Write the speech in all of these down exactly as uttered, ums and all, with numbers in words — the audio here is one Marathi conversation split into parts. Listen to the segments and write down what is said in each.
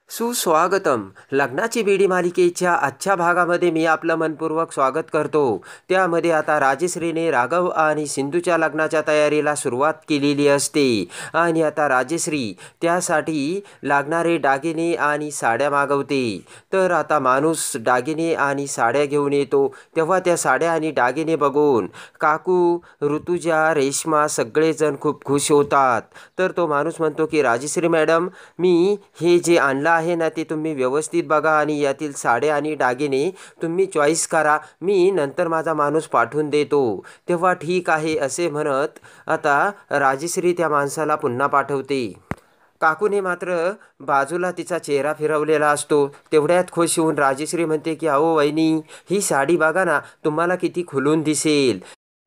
सुस्वागतम. लग्नाची बेडी मालिकेच्या आजच्या भागामध्ये मी आपलं मनपूर्वक स्वागत करतो. त्यामध्ये आता राजश्रीने राघव आणि सिंधूच्या लग्नाच्या तयारीला सुरुवात केलेली असते आणि आता राजश्री त्यासाठी लागणारे दागिने आणि साड्या मागवते. तर आता माणूस दागिने आणि साड्या घेऊन येतो. तेव्हा त्या साड्या आणि दागिने बघून काकू, ऋतुजा, रेश्मा सगळेजण खूप खुश होतात. तर तो माणूस म्हणतो की राजश्री मॅडम, मी हे जे आणलं आहे ना ते तुम्ही व्यवस्थित बघा आणि यातील साड्या आणि दागिने तुम्ही चॉईस करा, मी नंतर माझा माणूस पाठवून देतो. तेव्हा ठीक आहे असे म्हणत आता राजश्री त्या माणसाला पुन्हा पाठवते. काकूने मात्र बाजूला तिचा चेहरा फिरवलेला असतो. तेवढ्यात खुश होऊन राजश्री म्हणते की अहो वहिनी, ही साडी बघा ना, तुम्हाला किती खुलून दिसेल.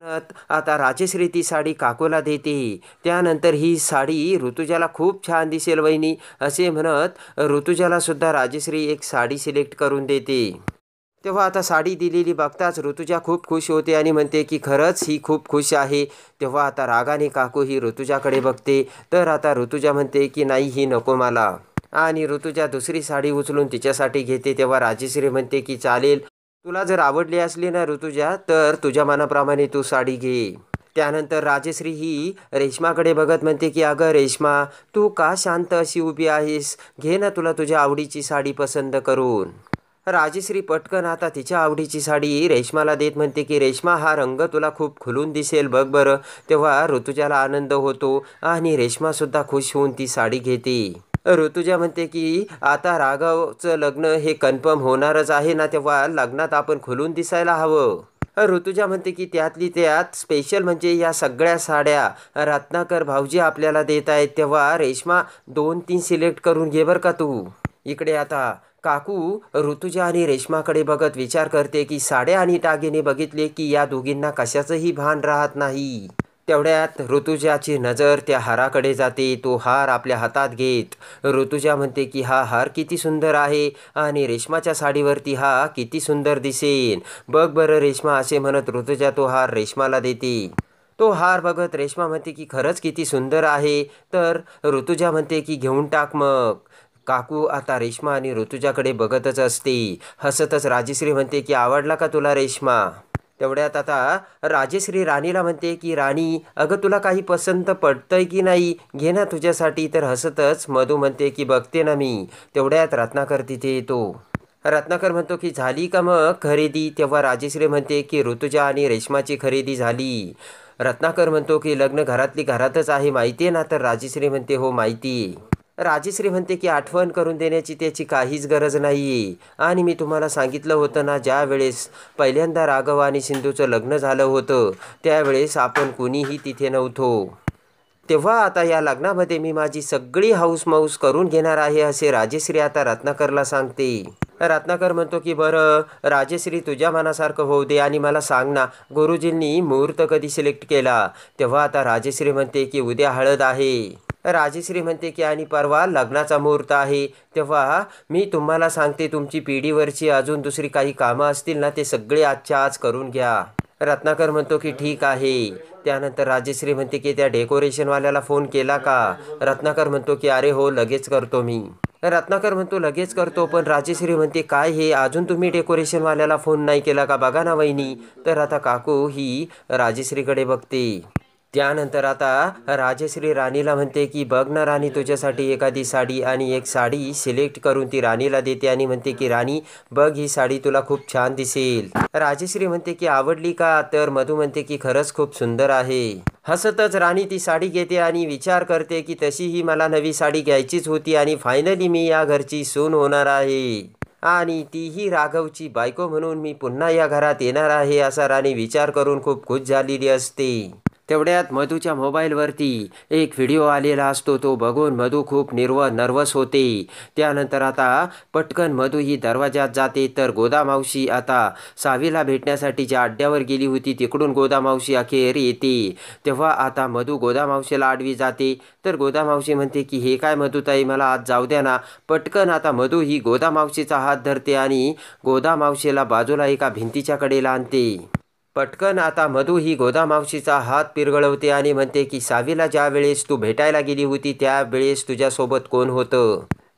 आता राजश्री ती साडी काकूला देते. त्यानंतर ही साडी ऋतुजाला खूप छान दिसेल वहिनी असे म्हणत ऋतुजाला सुद्धा राजश्री एक साडी सिलेक्ट करून देते. तेव्हा आता साडी दिलेली बघताच ऋतुजा खूप खुश होते आणि म्हणते की खरंच ही खूप खुश आहे. तेव्हा आता रागाने काकू ही ऋतुजाकडे बघते. तर आता ऋतुजा म्हणते की नाही, ही नको मला, आणि ऋतुजा दुसरी साडी उचलून तिच्यासाठी घेते. तेव्हा राजश्री म्हणते की चालेल, तुला जर आवडली असली ना ऋतुजा, तर तुझ्या मनाप्रमाणे तू साडी घे. त्यानंतर राजश्री ही रेश्माकडे बघत म्हणते की अगं रेश्मा, तू का शांत अशी उभी आहेस, घे ना तुला तुझ्या आवडीची साडी पसंत करून. राजश्री पटकन आता तिच्या आवडीची साडी रेश्माला देत म्हणते की रेश्मा, हा रंग तुला खूप खुलून दिसेल, बघ बरं. तेव्हा ऋतुजाला आनंद होतो आणि रेश्मासुद्धा खुश होऊन ती साडी घेते. ऋतुजा म्हणते की आता राघवचं लग्न हे कन्फर्म होणारच आहे ना, तेव्हा लग्नात आपण खुलून दिसायला हवं. ऋतुजा म्हणते की त्यातली त्यात स्पेशल म्हणजे या सगळ्या साड्या रत्नाकर भाऊजी आपल्याला देत आहेत. तेव्हा रेश्मा दोन तीन सिलेक्ट करून घे बरं का तू. इकडे आता काकू ऋतुजा आणि रेश्माकडे बघत विचार करते की साड्या आणि दागिने बघितले की या दोघींना कशाचंही भान राहत नाही. तेवढ्यात ऋतुजाची नजर त्या हाराकडे जाते. तो हार आपल्या हातात घेत ऋतुजा म्हणते की हा हार किती सुंदर आहे आणि रेश्माच्या साडीवरती हा किती सुंदर दिसेल, बघ बरं रेश्मा, असे म्हणत ऋतुजा तो हार रेश्माला देते. तो हार बघत रेश्मा म्हणते की खरंच किती सुंदर आहे. तर ऋतुजा म्हणते की घेऊन टाक मग. काकू आता रेश्मा आणि ऋतुजाकडे बघतच असते. हसतच राजश्री म्हणते की आवडला का तुला रेश्मा. तेवढ्यात आता राजश्री राणीला म्हणते की राणी, अगं तुला काही पसंत पडतंय की नाही, घे ना तुझ्यासाठी. तर हसतच मधू म्हणते की बघते ना मी. तेवढ्यात रत्नाकर तिथे येतो. रत्नाकर म्हणतो की झाली का मग खरेदी. तेव्हा राजश्री म्हणते की ऋतुजा आणि रेश्माची खरेदी झाली. रत्नाकर म्हणतो की लग्न घरातली घरातच आहे, माहिती आहे ना. तर राजश्री म्हणते हो माहिती. राजश्री म्हणते की आठवण करून देण्याची त्याची काहीच गरज नाही आहे, आणि मी तुम्हाला सांगितलं होतं ना, ज्या वेळेस पहिल्यांदा राघव आणि सिंधूचं लग्न झालं होतं त्यावेळेस आपण कुणीही तिथे नव्हतो. तेव्हा आता या लग्नामध्ये मी माझी सगळी हौसमौस करून घेणार आहे असे राजश्री आता रत्नाकरला सांगते. रत्नाकर म्हणतो की बरं राजश्री, तुझ्या मनासारखं होऊ दे आणि मला सांग ना, गुरुजींनी मुहूर्त कधी सिलेक्ट केला. तेव्हा आता राजश्री म्हणते की उद्या हळद आहे. राजश्री म्हणते की आणि परवा लग्नाचा मुहूर्त आहे. तेव्हा मी तुम्हाला सांगते, तुमची पिढीवरची अजून दुसरी काही कामं असतील ना, ते सगळे आजच्या आज करून घ्या. रत्नाकर म्हणतो की ठीक आहे. त्यानंतर राजश्री म्हणते की त्या डेकोरेशनवाल्याला फोन केला का. रत्नाकर म्हणतो की अरे हो, लगेच करतो मी. रत्नाकर म्हणतो लगेच करतो, पण राजश्री म्हणते काय हे, अजून तुम्ही डेकोरेशनवाल्याला फोन नाही केला का, बघा ना वहिनी. तर आता काकू ही राजश्रीकडे बघते. त्यानंतर आता राजश्री राणीला म्हणते की बघ ना राणी, तुझ्यासाठी एखादी साडी आणि एक साडी सिलेक्ट करून ती राणीला देते आणि म्हणते की राणी बघ, ही साडी तुला खूप छान दिसेल. राजश्री म्हणते की आवडली का. तर मधू म्हणते की खरंच खूप सुंदर आहे. हसतच राणी ती साडी घेते आणि विचार करते की तशीही मला नवी साडी घ्यायचीच होती आणि फायनली मी या घरची सून होणार आहे आणि तीही राघवची बायको म्हणून मी पुन्हा या घरात येणार आहे असा राणी विचार करून खूप खुश झालेली असते. तेवढ्यात मधूच्या मोबाईलवरती एक व्हिडिओ आलेला असतो. तो बघून मधू खूप निर्व नर्वस होते. त्यानंतर आता पटकन मधू ही दरवाजात जाते. तर गोदामावशी आता सावीला भेटण्यासाठी ज्या अड्ड्यावर गेली होती तिकडून गोदामावशी अखेर येते. तेव्हा आता मधू गोदामावशीला आडवी जाते. तर गोदामावशी म्हणते की हे काय मधुताई, मला आज जाऊ द्या ना. पटकन आता मधू ही गोदामावशीचा हात धरते आणि गोदामावशीला बाजूला एका भिंतीच्या कडेला आणते. पटकन आता मधू ही गोदामावशीचा हात पिरगळवते आणि म्हणते की सावीला ज्या वेळेस तू भेटायला गेली होती त्यावेळेस तुझ्यासोबत कोण होतं.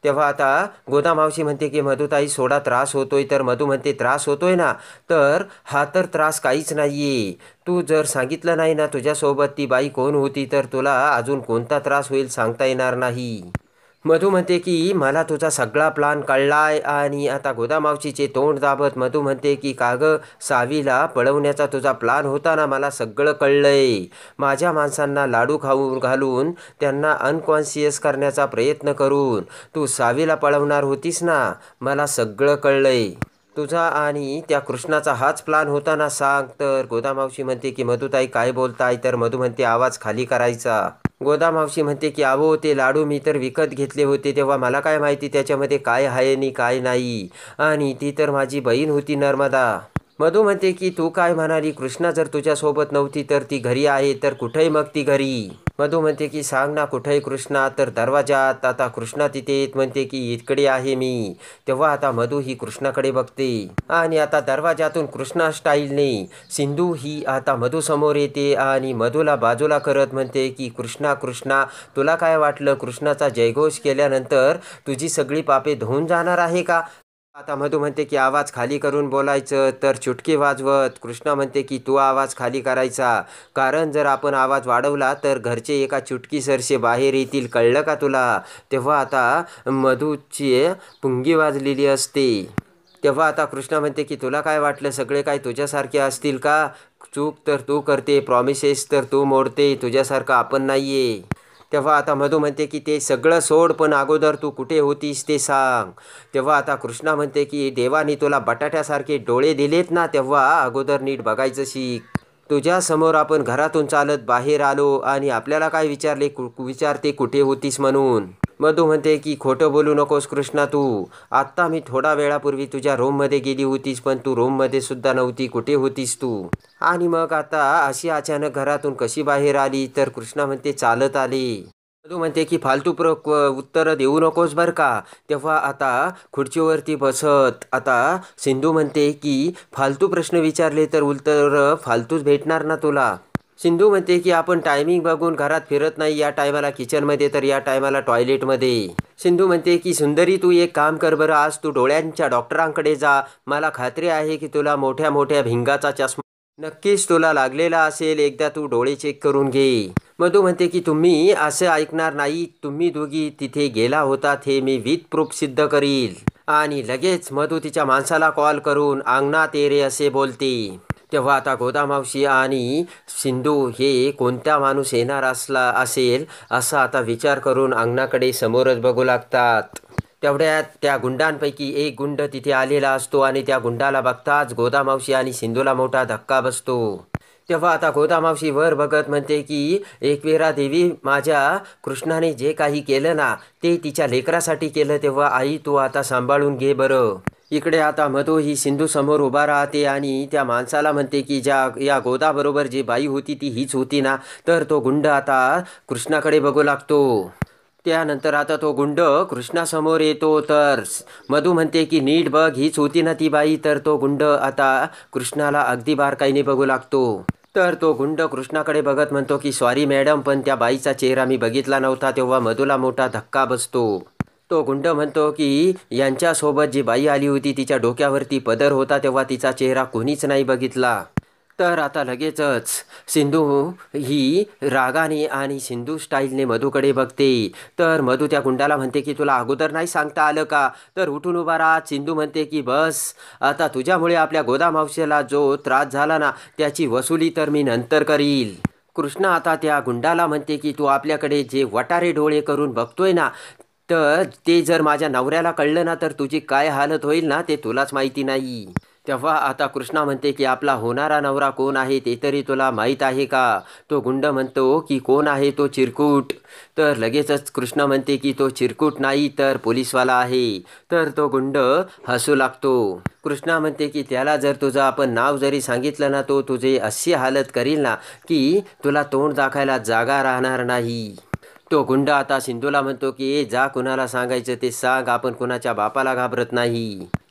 तेव्हा आता गोदा मावशी म्हणते की मधुताई सोडा त्रास होतोय. तर मधू म्हणते त्रास होतोय ना, तर हा तर त्रास काहीच नाही आहे. तू जर सांगितलं नाही ना तुझ्यासोबत ती बाई कोण होती तर तुला अजून कोणता त्रास होईल सांगता येणार नाही. मधू म्हणते की मला तुझा सगळा प्लान कळलाय. आणि आता गोदा मावशीचे तोंड दाबत मधू म्हणते की का गं सावीला पळवण्याचा तुझा प्लान होता ना, मला सगळं कळलंय. माझ्या माणसांना लाडू खाऊ घालून त्यांना अनकॉन्शियस करण्याचा प्रयत्न करून तू सावीला पळवणार होतीस ना, मला सगळं कळलंय. तुझा आणि त्या कृष्णाचा हाच प्लान होता ना सांग. तर गोदा मावशी म्हणते की मधुताई काय बोलताय. तर मधू म्हणते आवाज खाली करायचा. गोदा मावशी म्हणते की अहो ते लाडू मी तर विकत घेतले होते, तेव्हा मला काय माहिती त्याच्यामध्ये काय आहे आणि काय नाही. आणि ती तर माझी बहीण होती नर्मदा. मधू म्हणते की तू काय म्हणाली, कृष्णा जर तुझ्यासोबत नव्हती तर ती घरी आहे, तर कुठेही मग ती घरी. मधू म्हणते की सांग ना कुठेही कृष्णा. तर दरवाजात. आता कृष्णा तिथे येत म्हणते की इकडे आहे मी. तेव्हा आता मधू ही कृष्णाकडे बघते आणि आता दरवाजातून कृष्णा स्टाईलने सिंधू ही आता मधू समोर येते आणि मधूला बाजूला करत म्हणते की कृष्णा कृष्णा तुला काय वाटलं कृष्णाचा जयघोष केल्यानंतर तुझी सगळी पापे धुवून जाणार आहे का. आता मधू म्हणते की आवाज खाली करून बोलायचं. तर चुटकी वाजवत कृष्णा म्हणते की तू आवाज खाली करायचा, कारण जर आपण आवाज वाढवला तर घरचे एका चुटकीसरसे बाहेर येतील, कळलं का तुला. तेव्हा आता मधूची पुंगी वाजलेली असते. तेव्हा आता कृष्णा म्हणते की तुला काय वाटलं सगळे काय तुझ्यासारखे असतील का. चूक तर तू करते, प्रॉमिसेस तर तू मोडते, तुझ्यासारखं आपण नाही आहे. तेव्हा आता मधू म्हणते की ते सगळं सोड, पण अगोदर तू कुठे होतीस ते सांग. तेव्हा आता कृष्णा म्हणते की देवानी तुला बटाट्यासारखे डोळे दिलेत ना, तेव्हा अगोदर नीट बघायचं शिक. तुझ्यासमोर आपण घरातून चालत बाहेर आलो आणि आपल्याला काय विचारले कु विचारते कुठे होतीस म्हणून. मधू म्हणते की खोटं बोलू नकोस कृष्णा तू. आत्ता मी थोडा वेळापूर्वी तुझ्या रूममध्ये गेली होतीस, पण तू रूममध्ये सुद्धा नव्हती, कुठे होतीस तू. आणि मग आता अशी अचानक घरातून कशी बाहेर आली. तर कृष्णा म्हणते चालत आली. मधू म्हणते की फालतू प्र उत्तरं देऊ नकोस बरं का. तेव्हा आता खुर्चीवरती बसत आता सिंधू म्हणते की फालतू प्रश्न विचारले तर उत्तर फालतूच भेटणार ना तुला. सिंधू म्हणते की आपण टायमिंग बघून घरात फिरत नाही, या टायमाला किचनमध्ये तर या टायमाला टॉयलेटमध्ये. सिंधू म्हणते की सुंदरी तू एक काम कर बरं, आज तू डोळ्यांच्या डॉक्टरांकडे जा. मला खात्री आहे की तुला मोठ्या मोठ्या भिंगाचा चष्मा नक्कीच तुला लागलेला असेल, एकदा तू डोळे चेक करून घे. मधू म्हणते की तुम्ही असं ऐकणार नाही, तुम्ही दोघी तिथे गेला होतात हे मी विथ प्रूफ सिद्ध करील. आणि लगेच मधू तिच्या माणसाला कॉल करून अंगणात ये रे असे बोलते. तेव्हा आता गोदा मावशी आणि सिंधू हे कोणता माणूस येणार असला असेल असा आता विचार करून अंगणाकडे समोरच बघू लागतात. तेवढ्यात त्या गुंडांपैकी एक गुंड तिथे आलेला असतो आणि त्या गुंडाला बघताच गोदा मावशी आणि सिंधूला मोठा धक्का बसतो. तेव्हा आता गोदा मावशी वर बघत म्हणते की एकवीरा देवी, माझ्या कृष्णाने जे काही केलं ना ते तिच्या लेकरासाठी केलं, तेव्हा आई तू आता सांभाळून घे बरं. इकडे आता मधू ही सिंधू समोर उभा राहते आणि त्या माणसाला म्हणते की ज्या या गोदाबरोबर जी बाई होती ती हीच होती ना. तर तो गुंड आता कृष्णाकडे बघू लागतो. त्यानंतर आता तो गुंड कृष्णासमोर येतो. तर मधू म्हणते की नीट बघ हीच होती ना ती बाई. तर तो गुंड आता कृष्णाला अगदी बारकाईने बघू लागतो. तर तो गुंड कृष्णाकडे बघत म्हणतो की सॉरी मॅडम, पण त्या बाईचा चेहरा मी बघितला नव्हता. तेव्हा मधूला मोठा धक्का बसतो. तो गुंड म्हणतो की यांच्यासोबत जी बाई आली होती तिच्या डोक्यावरती पदर होता, तेव्हा तिचा चेहरा कोणीच नाही बघितला. तर आता लगेचच सिंधू ही रागाने आणि सिंधू स्टाईलने मधूकडे बघते. तर मधू त्या गुंडाला म्हणते की तुला अगोदर नाही सांगता आलं का. तर उठून उभा राहा. सिंधू म्हणते की बस आता तुझ्यामुळे आपल्या गोदा मावशीला जो त्रास झाला ना त्याची वसुली तर मी नंतर करील. कृष्णा आता त्या गुंडाला म्हणते की तू आपल्याकडे जे वटारे डोळे करून बघतोय ना, तर ते जर माझ्या नवऱ्याला कळलं ना तर तुझी काय हालत होईल ना ते तुलाच माहिती नाही. तेव्हा आता कृष्णा म्हणते की आपला होणारा नवरा कोण आहे ते तरी तुला माहीत आहे का. तो गुंड म्हणतो की कोण आहे तो चिरकुट. तर लगेचच कृष्णा म्हणते की तो चिरकुट नाही तर पोलीसवाला आहे. तर तो गुंड हसू लागतो. कृष्णा म्हणते की त्याला जर तुझं आपण नाव जरी सांगितलं ना तो तुझे अशी हालत करील ना की तुला तोंड दाखायला जागा राहणार नाही. तो गुंड आता सिंधूला म्हणतो की ए जा कुणाला सांगायचं ते सांग, आपण कुणाच्या बापाला घाबरत नाही.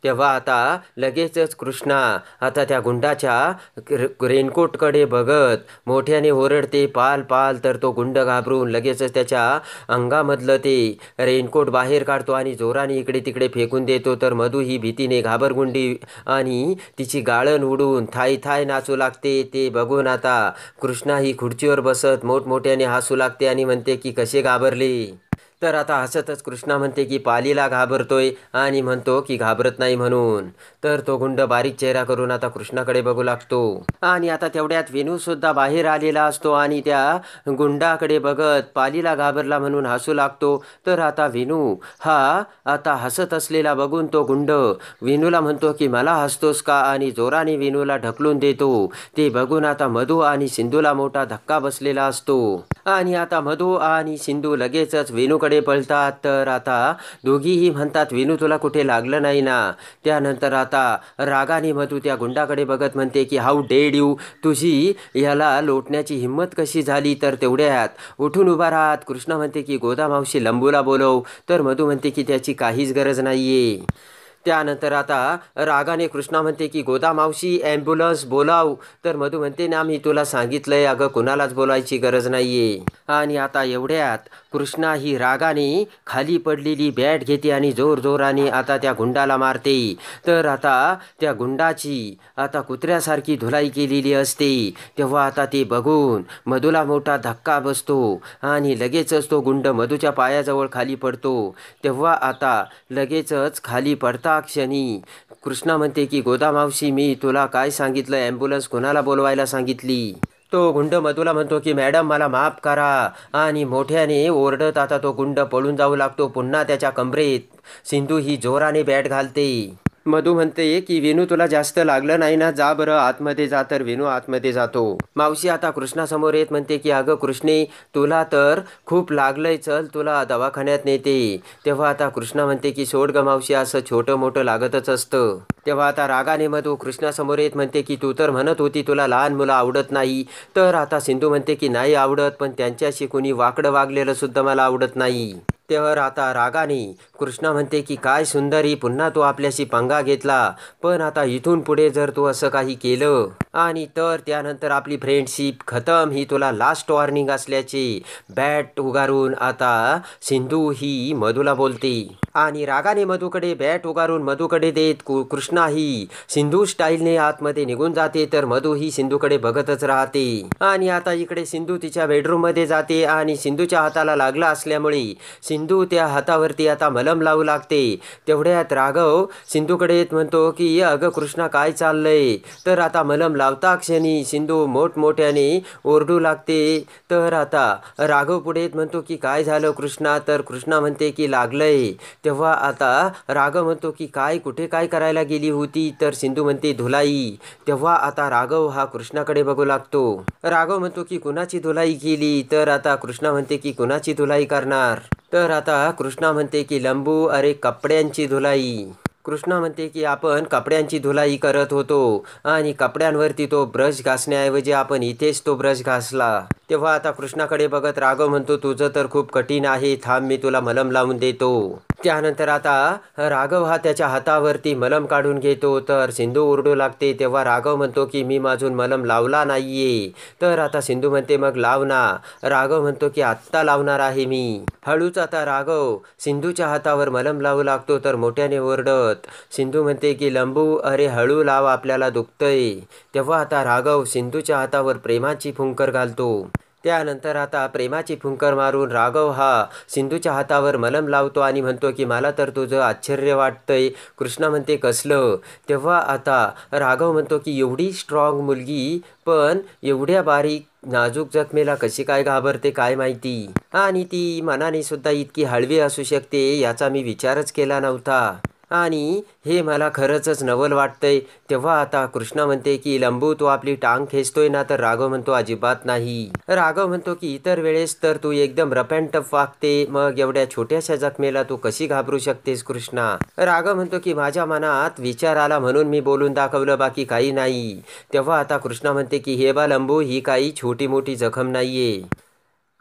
तेव्हा आता लगेचच कृष्णा आता त्या गुंडाच्या रेनकोटकडे बघत मोठ्याने ओरडते, पाल पाल. तर तो गुंड घाबरून लगेचच त्याच्या अंगामधलं ते रेनकोट बाहेर काढतो आणि जोराने इकडे तिकडे फेकून देतो. तर मधू ही भीतीने घाबरगुंडी आणि तिची गाळण उडून थाय थाय नाचू लागते. ते बघून आता कृष्णा ही खुर्चीवर बसत मोठमोठ्याने हसू लागते आणि म्हणते की कसे घाबरले. तर आता हसतच कृष्णा म्हणते की पालीला घाबरतोय आणि म्हणतो की घाबरत नाही म्हणून. तर तो गुंड बारीक चेहरा करून आता कृष्णाकडे बघू लागतो आणि आता तेवढ्यात विनूसुद्धा बाहेर आलेला असतो आणि त्या गुंडाकडे बघत पालीला घाबरला म्हणून हसू लागतो. तर आता विनू हा आता हसत असलेला बघून तो गुंड विनूला म्हणतो की मला हसतोस का, आणि जोराने विनूला ढकलून देतो. ते बघून आता मधू आणि सिंधूला मोठा धक्का बसलेला असतो आणि आता मधू आणि सिंधू लगेचच विनूकडे पळतात. तर आता दोघीही म्हणतात विनू तुला कुठे लागलं नाही ना. त्यानंतर आता रागाने मधू त्या गुंडाकडे बघत म्हणते की हाऊ डेड यू, तुझी याला लोटण्याची हिंमत कशी झाली. तर तेवढ्यात उठून उभा राहत कृष्णा म्हणते की गोदामावशी लंबूला बोलव. तर मधू म्हणते की त्याची काहीच गरज नाहीये. त्यानंतर आता रागाने कृष्णा म्हणते की गोदामावशी ॲम्ब्युलन्स बोलाव. तर मधू म्हणते ना मी तुला सांगितलंय अगं, कुणालाच बोलायची गरज नाहीये. आणि आता एवढ्यात कृष्णा ही रागाने खाली पडलेली बॅट घेते आणि जोर जोराने आता त्या गुंडाला मारते. तर आता त्या गुंडाची आता कुत्र्यासारखी धुलाई केलेली असते. तेव्हा आता ते बघून मधूला मोठा धक्का बसतो आणि लगेचच तो गुंड मधूच्या पायाजवळ खाली पडतो. तेव्हा आता लगेचच खाली पडता क्षणी कृष्णा म्हणते की गोदामावशी मी तुला काय सांगितलं, ॲम्ब्युलन्स कोणाला बोलवायला सांगितली. तो गुंड मधूला म्हणतो की मॅडम मला माफ करा, आणि मोठ्याने ओरडत आता तो गुंड पळून जाऊ लागतो. पुन्हा त्याच्या कमरेत सिंधू ही जोराने बॅट घालते. मधू म्हणते की विनू तुला जास्त लागलं नाही ना, जा बरं आतमध्ये जा. तर विनू आतमध्ये जातो. मावशी आता कृष्णासमोर येत म्हणते की अगं कृष्णे तुला तर खूप लागलंय, चल तुला दवाखान्यात नेते. तेव्हा आता कृष्णा म्हणते की सोड ग मावशी, असं छोटं मोठं लागतच असतं. तेव्हा आता रागाने मधू कृष्णासमोर येत म्हणते की तू तर म्हणत होती तुला लहान मुलं आवडत नाही. तर आता सिंधू म्हणते की नाही आवडत, पण त्यांच्याशी कुणी वाकडं वागलेलं सुद्धा मला आवडत नाही. तेव्हा आता रागाने कृष्णा म्हणते की काय सुंदरी, पुन्हा तू आपल्याशी पंगा घेतला, पण आता इथून पुढे जर तू असं काही केलं आणि तर त्यानंतर आपली फ्रेंडशिप खतम, ही तुला लास्ट वॉर्निंग असल्याचे बॅट उगारून आता सिंधू ही मधूला बोलते. आणि रागाने मधूकडे बॅट उगारून मधूकडे देत कृष्णा ही सिंधू स्टाईलने आतमध्ये निघून जाते. तर मधू ही सिंधूकडे बघतच राहते. आणि आता इकडे सिंधू तिच्या बेडरूममध्ये जाते आणि सिंधूच्या हाताला लागला असल्यामुळे सिंधू त्या हातावरती आता मलम लावू लागते. तेवढ्यात राघव सिंधूकडे येत म्हणतो की अगं कृष्णा काय चाललंय. तर आता मलम लावता क्षणी सिंधू मोठमोठ्याने ओरडू लागते. तर आता राघव पुढे येत म्हणतो की काय झालं कृष्णा. तर कृष्णा म्हणते की लागलंय. तेव्हा आता राघव म्हणतो की काय कुठे काय करायला गेली होती. तर सिंधू म्हणते धुलाई. तेव्हा आता राघव हा कृष्णाकडे बघू लागतो. राघव म्हणतो की कुणाची धुलाई केली. तर आता कृष्णा म्हणते की कुणाची धुलाई करणार. तर आता कृष्णा म्हणते की लंबू अरे कपड्यांची धुलाई. कृष्णा म्हणते की आपण कपड्यांची धुलाई करत होतो आणि कपड्यांवरती तो ब्रश घासण्याऐवजी आपण इथेच तो ब्रश घासला. तेव्हा आता कृष्णाकडे बघत राघव म्हणतो तुझं तर खूप कठीण आहे, थांब मी तुला मलम लावून देतो. त्यानंतर आता राघव हा त्याच्या हातावरती मलम काढून घेतो. तर सिंधू ओरडू लागते. तेव्हा राघव म्हणतो की मी माझून मलम लावला नाहीये. तर आता सिंधू म्हणते मग लाव ना. राघव म्हणतो की आत्ता लावणार आहे मी. हळूच आता राघव सिंधूच्या हातावर मलम लावू लागतो. तर मोठ्याने ओरडत सिंधू म्हणते की लंबू अरे हळू लाव, आपल्याला दुखतंय. तेव्हा आता राघव सिंधूच्या हातावर प्रेमाची फुंकर घालतो. त्यानंतर आता प्रेमाची फुंकर मारून राघव हा सिंधूच्या हातावर मलम लावतो आणि म्हणतो की मला तर तुझं आश्चर्य वाटतंय. कृष्णा म्हणते कसलं. तेव्हा आता राघव म्हणतो की एवढी स्ट्रॉंग मुलगी पण एवढ्या बारीक नाजूक जखमेला कशी काय घाबरते काय माहिती, आणि ती मनाने सुद्धा इतकी हळवी असू शकते याचा मी विचारच केला नव्हता, आणि हे मला खरंच नवल वाटतंय. तेव्हा आता कृष्णा म्हणते की लंबू तू आपली टांग खेचतोय ना. तर राघव म्हणतो अजिबात नाही. राघव म्हणतो की इतर वेळेस तर तू एकदम रफ अँड टफ वागते, मग एवढ्या छोट्याशा जखमेला तू कशी घाबरू शकतेस कृष्णा. राघव म्हणतो की माझ्या मनात विचार आला म्हणून मी बोलून दाखवलं, बाकी काही नाही. तेव्हा आता कृष्णा म्हणते की हे बा लंबू, ही काही छोटी मोठी जखम नाहीये.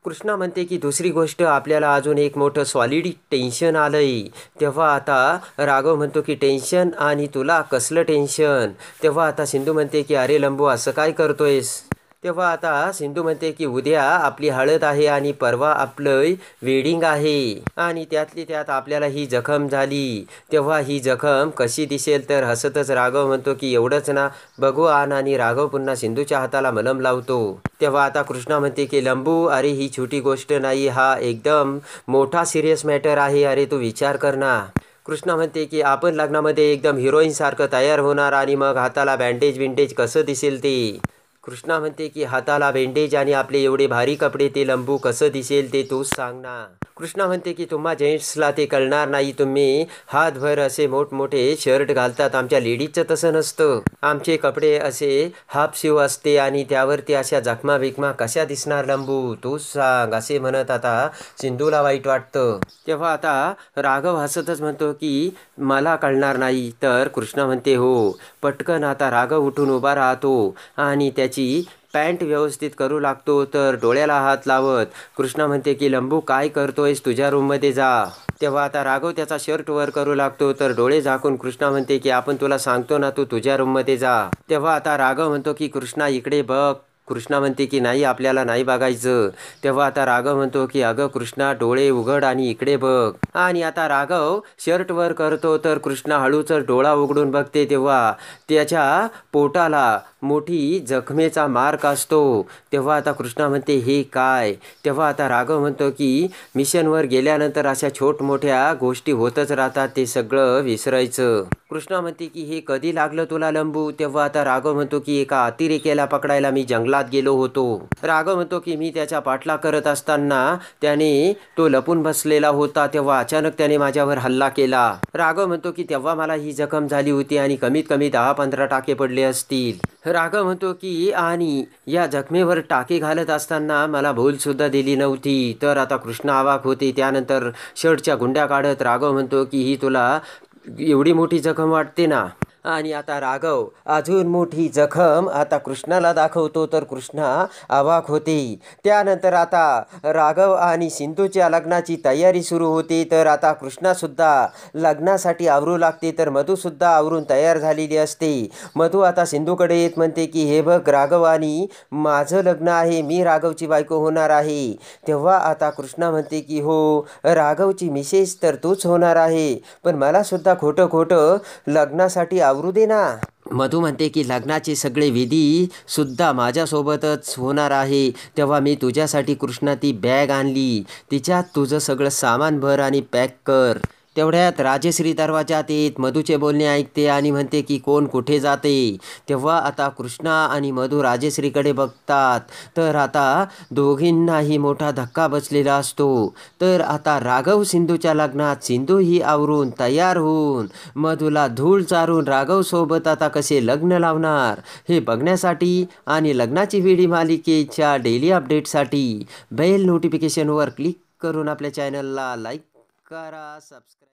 कृष्णा म्हणते की दुसरी गोष्ट आपल्याला अजून एक मोठं सॉलिड टेन्शन आलंय. तेव्हा आता राघव म्हणतो की टेन्शन आणि तुला कसलं टेन्शन. तेव्हा आता सिंधू म्हणते की अरे लंबू असं काय करतोयस. तेव्हा आता सिंधू म्हणते की उद्या आपली हळद आहे आणि परवा आपलं वेडिंग आहे आणि त्यातली त्यात आपल्याला ही जखम झाली. तेव्हा ही जखम कशी दिसेल. तर हसतच राघव म्हणतो की एवढंच ना, बघू आण. आणि राघव पुन्हा सिंधूच्या हाताला मलम लावतो. तेव्हा आता कृष्णा म्हणते की लंबू अरे ही छोटी गोष्ट नाही, हा एकदम मोठा सिरियस मॅटर आहे. अरे तू विचार कर ना. कृष्णा म्हणते की आपण लग्नामध्ये एकदम हिरोईनसारखं तयार होणार आणि मग हाताला बँडेज विंडेज कसं दिसेल ते. कृष्णा म्हणते की हाताला बँडेज आणि आपले एवढे भारी कपडे ते लंबू कसं दिसेल ते तूच सांग ना. कृष्णा म्हणते की तुम्हा जेंट्सला ते कळणार नाही. तुम्ही हातभर असे मोठमोठे शर्ट घालतात, आमच्या लेडीजचं तसं नसतं. आमचे कपडे असे हाफ शिव असते आणि त्यावरती अशा जखमा बिकमा कशा दिसणार लंबू तूच सांग. असे म्हणत आता सिंधूला वाईट वाटतं. तेव्हा आता राघव हसतच म्हणतो की मला कळणार नाही. तर कृष्णा म्हणते हो. पटकन आता राघव उठून उभा राहतो आणि त्याची पॅन्ट व्यवस्थित करू लागतो. तर डोळ्याला हात लावत कृष्णा म्हणते की लंबू काय करतोयस, तुझ्या रूममध्ये जा. तेव्हा आता राघव त्याचा शर्ट वर करू लागतो. तर डोळे झाकून कृष्णा म्हणते की आपण तुला सांगतो ना, तू तुझ्या रूममध्ये जा. तेव्हा आता राघव म्हणतो की कृष्णा इकडे बघ. कृष्णा म्हणते की नाही आपल्याला नाही बघायचं. तेव्हा आता राघव म्हणतो की अगं कृष्णा डोळे उघड आणि इकडे बघ. आणि आता राघव शर्ट वर करतो. तर कृष्णा हळूच डोळा उघडून बघते. तेव्हा त्याच्या पोटाला मोठी जखमेचा मार्क असतो. तेव्हा आता कृष्णा म्हणते हे काय. तेव्हा आता राघव म्हणतो की मिशनवर गेल्यानंतर अशा छोट मोठ्या गोष्टी होतच राहतात, ते सगळं विसरायचं. कृष्णा म्हणते की हे कधी लागलं तुला लंबू. तेव्हा आता राघव म्हणतो की एका अतिरेक्याला पकडायला मी जंगलात गेलो होतो. राघव म्हणतो की मी त्याच्या पाठलाग करत असताना त्याने तो लपून बसलेला होता. तेव्हा अचानक त्याने माझ्यावर हल्ला केला. राघव म्हणतो की तेव्हा मला ही जखम झाली होती आणि कमीत कमी दहा पंधरा टाके पडले असतील. राघव म्हणतो की आणि या जखमेवर टाके घालत असताना मला भूल सुद्धा दिली नव्हती. तर आता कृष्णा अवाक होते. त्यानंतर शर्टच्या गुंड्या काढत राघव म्हणतो की ही तुला एवढी मोठी जखम वाटते ना. आणि आता राघव अजून मोठी जखम आता कृष्णाला दाखवतो. तर कृष्णा अवाक होते. त्यानंतर आता राघव आणि सिंधूच्या लग्नाची तयारी सुरू होते. तर आता कृष्णासुद्धा लग्नासाठी आवरू लागते. तर मधूसुद्धा आवरून तयार झालेली असते. मधू आता सिंधूकडे येत म्हणते की हे बघ राघव आणि माझं लग्न आहे, मी राघवची बायको होणार आहे. तेव्हा आता कृष्णा म्हणते की हो राघवची मिसेस तर तूच होणार आहे, पण मला सुद्धा खोटं खोटं लग्नासाठी आवरू दे ना. मधू म्हणते की लग्नाचे सगळे विधी सुद्धा माझ्यासोबतच होणार आहे. तेव्हा मी तुझ्यासाठी कृष्णा ती बॅग आणली, तिच्यात तुझं सगळं सामान भर आणि पॅक कर. तेवढ्यात राजश्री दरवाजात येत मधूचे बोलणे ऐकते आणि म्हणते की कोण कुठे जाते. तेव्हा आता कृष्णा आणि मधू राजश्रीकडे बघतात. तर आता दोघींनाही मोठा धक्का बसलेला असतो. तर आता राघव सिंधूच्या लग्नात सिंधू ही आवरून तयार होऊन मधूला धूळ चारून राघव सोबत आता कसे लग्न लावणार हे बघण्यासाठी आणि लग्नाची वेडी मालिकेच्या डेली अपडेटसाठी बेल नोटिफिकेशनवर क्लिक करून आपल्या चॅनलला लाईक करा, सबस्क्राईब